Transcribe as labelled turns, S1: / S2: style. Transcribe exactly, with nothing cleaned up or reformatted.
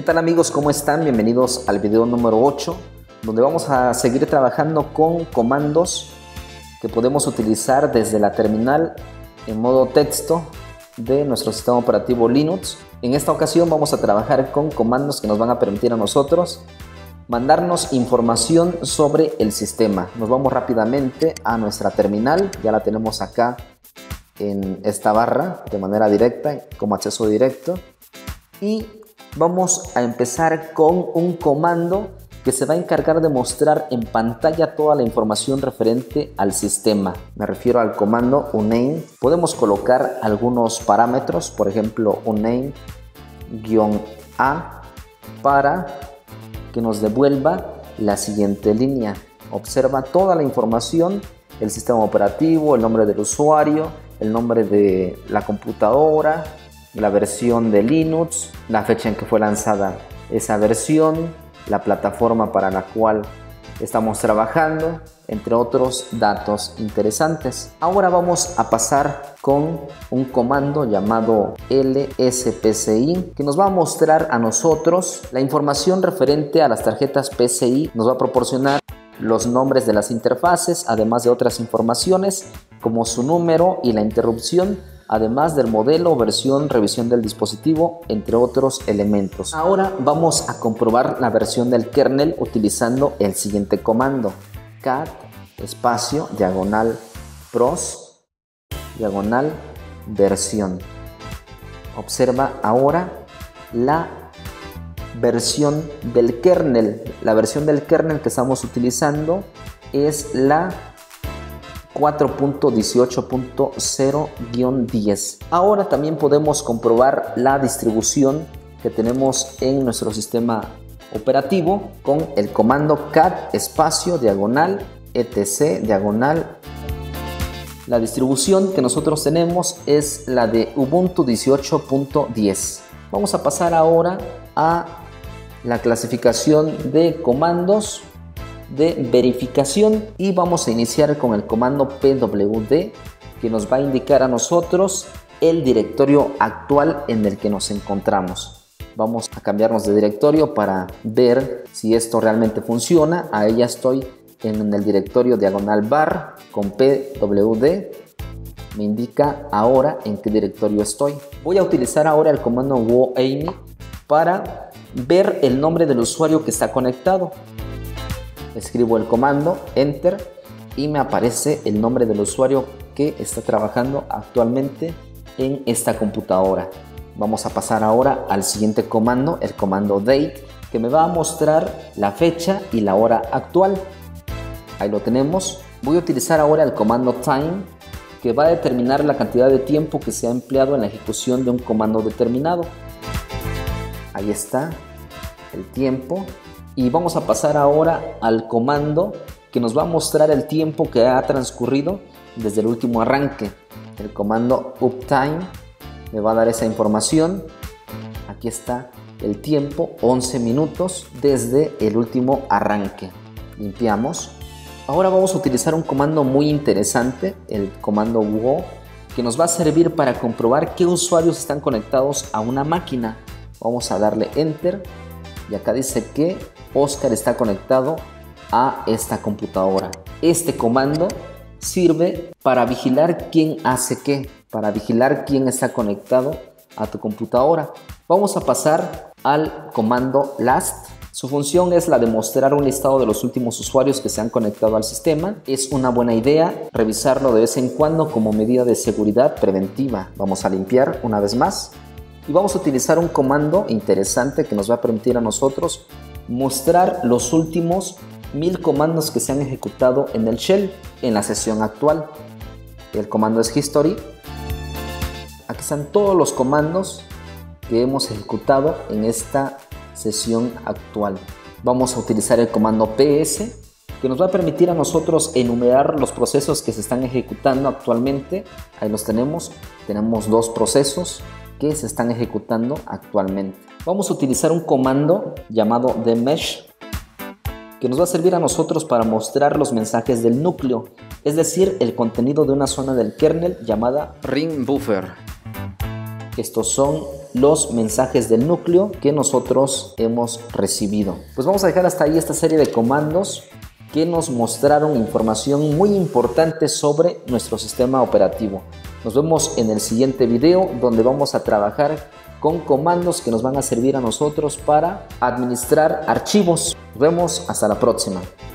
S1: ¿Qué tal amigos? ¿Cómo están? Bienvenidos al video número ocho, donde vamos a seguir trabajando con comandos que podemos utilizar desde la terminal en modo texto de nuestro sistema operativo Linux. En esta ocasión vamos a trabajar con comandos que nos van a permitir a nosotros mandarnos información sobre el sistema. Nos vamos rápidamente a nuestra terminal, ya la tenemos acá en esta barra de manera directa como acceso directo, y vamos a empezar con un comando que se va a encargar de mostrar en pantalla toda la información referente al sistema. Me refiero al comando uname. Podemos colocar algunos parámetros, por ejemplo uname-a, para que nos devuelva la siguiente línea. Observa toda la información, el sistema operativo, el nombre del usuario, el nombre de la computadora, la versión de Linux, la fecha en que fue lanzada esa versión, la plataforma para la cual estamos trabajando, entre otros datos interesantes. Ahora vamos a pasar con un comando llamado lspci, que nos va a mostrar a nosotros la información referente a las tarjetas P C I. Nos va a proporcionar los nombres de las interfaces, además de otras informaciones como su número y la interrupción, además del modelo, versión, revisión del dispositivo, entre otros elementos. Ahora vamos a comprobar la versión del kernel utilizando el siguiente comando: cat espacio diagonal pros diagonal versión. Observa ahora la versión del kernel. La versión del kernel que estamos utilizando es la cuatro punto dieciocho punto cero guión diez. Ahora también podemos comprobar la distribución que tenemos en nuestro sistema operativo con el comando cat espacio diagonal etc diagonal. La distribución que nosotros tenemos es la de Ubuntu dieciocho punto diez. Vamos a pasar ahora a la clasificación de comandos de verificación y vamos a iniciar con el comando pwd, que nos va a indicar a nosotros el directorio actual en el que nos encontramos. Vamos a cambiarnos de directorio para ver si esto realmente funciona. Ahí ya estoy en el directorio diagonal bar con pwd. Me indica ahora en qué directorio estoy. Voy a utilizar ahora el comando woame para ver el nombre del usuario que está conectado. Escribo el comando enter y me aparece el nombre del usuario que está trabajando actualmente en esta computadora. Vamos a pasar ahora al siguiente comando, el comando date, que me va a mostrar la fecha y la hora actual. Ahí lo tenemos. Voy a utilizar ahora el comando time, que va a determinar la cantidad de tiempo que se ha empleado en la ejecución de un comando determinado. Ahí está el tiempo. Y vamos a pasar ahora al comando que nos va a mostrar el tiempo que ha transcurrido desde el último arranque. El comando uptime me va a dar esa información. Aquí está el tiempo, once minutos desde el último arranque. Limpiamos. Ahora vamos a utilizar un comando muy interesante, el comando wo, que nos va a servir para comprobar qué usuarios están conectados a una máquina. Vamos a darle enter y acá dice que Oscar está conectado a esta computadora. Este comando sirve para vigilar quién hace qué, para vigilar quién está conectado a tu computadora. Vamos a pasar al comando last. Su función es la de mostrar un listado de los últimos usuarios que se han conectado al sistema. Es una buena idea revisarlo de vez en cuando como medida de seguridad preventiva. Vamos a limpiar una vez más y vamos a utilizar un comando interesante que nos va a permitir a nosotros mostrar los últimos mil comandos que se han ejecutado en el shell en la sesión actual. El comando es history. Aquí están todos los comandos que hemos ejecutado en esta sesión actual. Vamos a utilizar el comando ps, que nos va a permitir a nosotros enumerar los procesos que se están ejecutando actualmente. Ahí los tenemos. Tenemos dos procesos que se están ejecutando actualmente. Vamos a utilizar un comando llamado dmesh, que nos va a servir a nosotros para mostrar los mensajes del núcleo, es decir, el contenido de una zona del kernel llamada ring buffer. Estos son los mensajes del núcleo que nosotros hemos recibido. Pues vamos a dejar hasta ahí esta serie de comandos que nos mostraron información muy importante sobre nuestro sistema operativo. Nos vemos en el siguiente video, donde vamos a trabajar con comandos que nos van a servir a nosotros para administrar archivos. Nos vemos hasta la próxima.